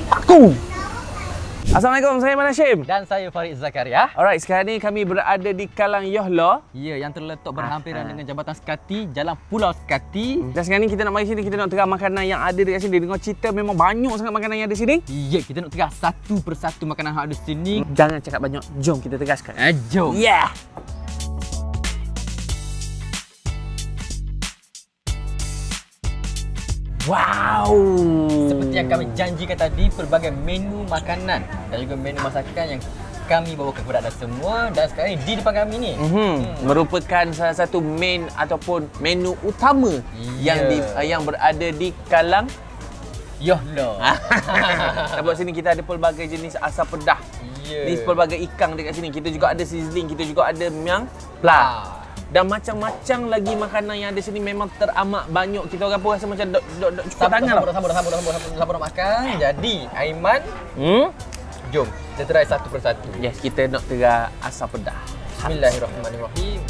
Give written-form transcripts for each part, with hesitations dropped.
Aku. Assalamualaikum, saya Man Hashim. Dan saya Farid Zakaria. Alright, sekarang ni kami berada di Kalang Yohlo. Ya, yang terletak berhampiran dengan Jambatan Sekati, Jalan Pulau Sekati. Dan sekarang ni kita nak mari sini, kita nak tengok makanan yang ada dekat sini. Dengar cerita memang banyak sangat makanan yang ada sini. Ya, kita nak tengok satu persatu makanan yang ada sini. Jangan cakap banyak, jom kita tegaskan. Jom. Yeah. Wow. Seperti yang kami janjikan tadi, pelbagai menu makanan dan juga menu masakan yang kami bawakan kepada anda semua. Dan sekarang ni di depan kami ni merupakan salah satu main ataupun menu utama yang berada di Kalang Yohlo. Nampak sini kita ada pelbagai jenis asam pedas. Ni pelbagai ikan dekat sini. Kita juga ada sizzling, kita juga ada miang pla. Dan macam-macam lagi makanan yang ada sini memang teramat banyak. Kita orang pun rasa macam dok cukup tangan. Sabar nak makan. Jadi, Aiman, jom kita try satu persatu. Yes, kita nak try asam pedas. Bismillahirrahmanirrahim.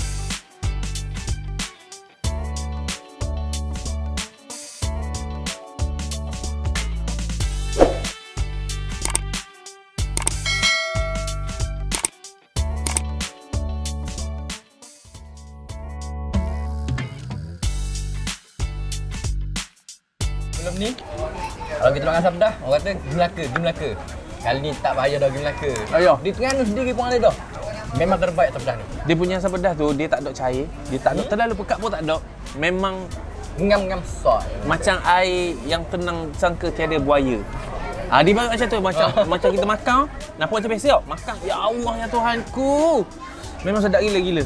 Sebelum ni, kalau kita makan asam pedas, orang kata game Melaka. Kali ni tak payah dah game Melaka. Ayo. Di Terengganu sendiri pun ada dah. Memang terbaik asam pedas ni. Dia punya asam pedas tu, dia tak ada cair. Dia tak ada terlalu pekat pun tak ada. Memang ngam-ngam soy. Macam air yang tenang sangka tiada buaya. Dia bagi macam tu, macam kita makan, nampak macam biasa tau. Makan, ya Allah ya Tuhanku. Memang sedap gila-gila.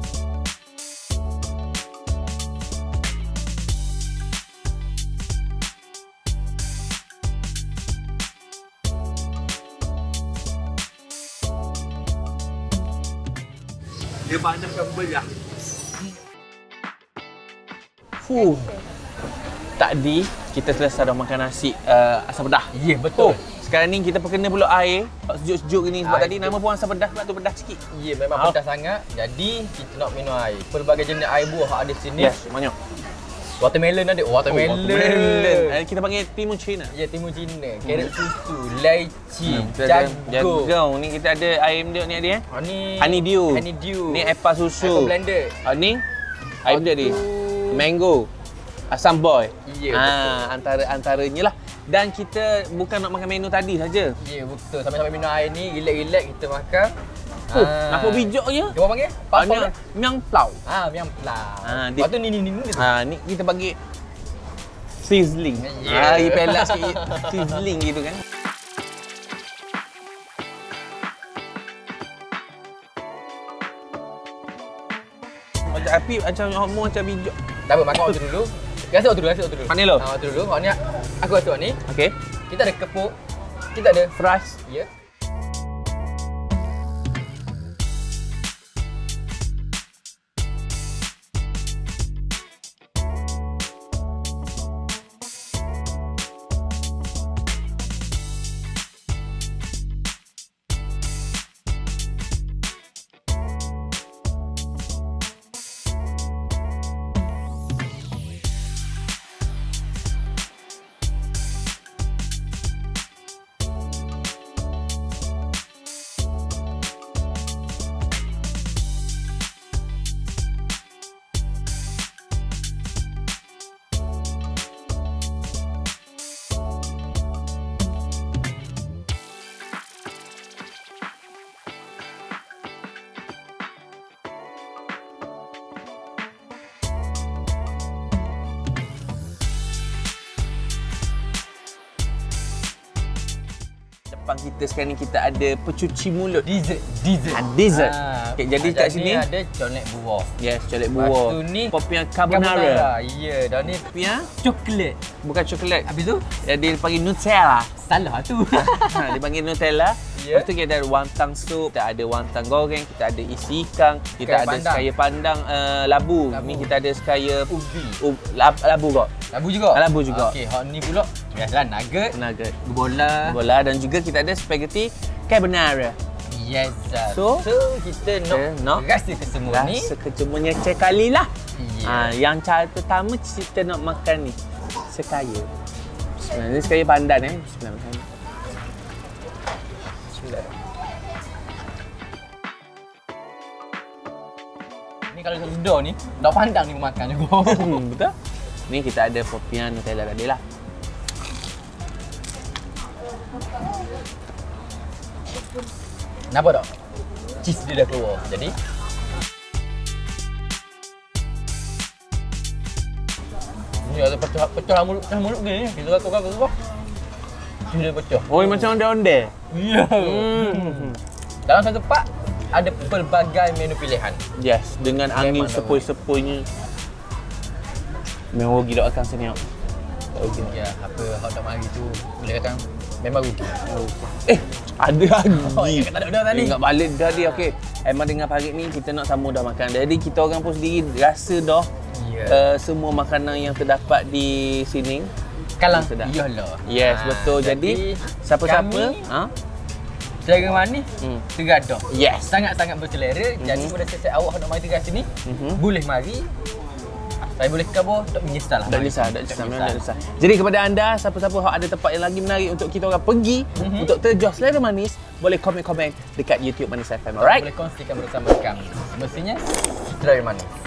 Dia banyakkan belah. Tadi kita selesai dah makan nasi asam pedas. Ya, betul. Sekarang ni kita perkena pula air sejuk-sejuk ni sebab tadi nama pun asam pedas, sebab tu pedas sikit. Ya, memang pedas sangat. Jadi kita nak minum air. Pelbagai jenis air buah ada sini. Yes, banyak. Watermelon ada. Watermelon. Kita panggil timun Cina. Ya, timun Cina. Carrot susu, lychee, jagung. Ni kita ada air dia ni ada Ni honeydew. Ni epa susu. Apple blended. Ni air dia ni. Mango. Asam boy. Ya, betul. Antaranya lah. Dan kita bukan nak makan menu tadi saja. Ya, betul. Sampai minum air ni, relax-relax kita makan. Nampak bijak je. Dia orang panggil? Miang plau. Miang plau. Lepas tu ni. Ni kita bagi sizzling. Dia pelak sikit. Sizzling gitu kan. Macam api, macam hormon, macam bijak. Tak apa, makan waktu dulu. Rasa waktu dulu. Mana lo? Waktu dulu. Ni aku rasa ni. Okey. Kita ada kepuk. Kita ada fries. Ya. Depan kita sekarang ni kita ada pencuci mulut. Dessert. Dessert. Okay, jadi kat sini ada colet buah. Yes, colet buah. Lepas tu ni Popiah carbonara. Ya, dan ni Popiah coklat. bukan coklat. Habis tu Dia panggil Nutella. salah tu. Dia panggil Nutella. Lepas tu kita ada wantang sup, kita ada wantang goreng, kita ada isi ikan, kita ada sekaya pandang labu. Ni kita ada sekaya ubi. Labu kok. Labu juga? Labu juga. Okey, hot ni pula biasalah nugget. Bola. Dan juga kita ada spaghetti carbonara. Yes. So kita nak rasa kesemua ni. Rasa kesemuanya sekali lah. Yeah. Yang cara pertama kita nak makan ni sekaya. Bismillah. Ini sekaya pandan Bismillah. Ni kalau sudah ni, dah pandang ni makan juga. Betul? Ni kita ada popian Nutella tadi lah. Nampak tak? Cheese dia dah keluar. Jadi ni ada pecah mulut ni. Kita kakak. Cheese dia pecah. Oh, macam onde-onde. Ya. Dalam satu pak ada pelbagai menu pilihan. Yes, dengan angin sepoi-sepoinya. Memang rugi dok akan sini. Rugi. Ya, apa hotdog mari tu boleh kata memang rugi. Ada lagi. Oh, ingat tak ada dah tadi. Ingat balik dah dia. Okey. Emang dengan pagi ni kita nak sama dah makan. Jadi kita orang pun sendiri rasa dah semua makanan yang terdapat di sini kalang sedap. Iyalah. Yes, betul. Jadi siapa-siapa selera manis tergadah. Yes. Sangat-sangat berselera. Jadi pada sesiap awak nak mari tinggal sini, boleh mari. Saya boleh kabur, tak menyesal lah. Tak menyesal. Jadi kepada anda, siapa-siapa yang ada tempat yang lagi menarik untuk kita orang pergi untuk terjual selera manis, boleh komen-komen dekat YouTube Manis FM. Alright? Boleh kongsikan bersama kami. Mestinya selera manis.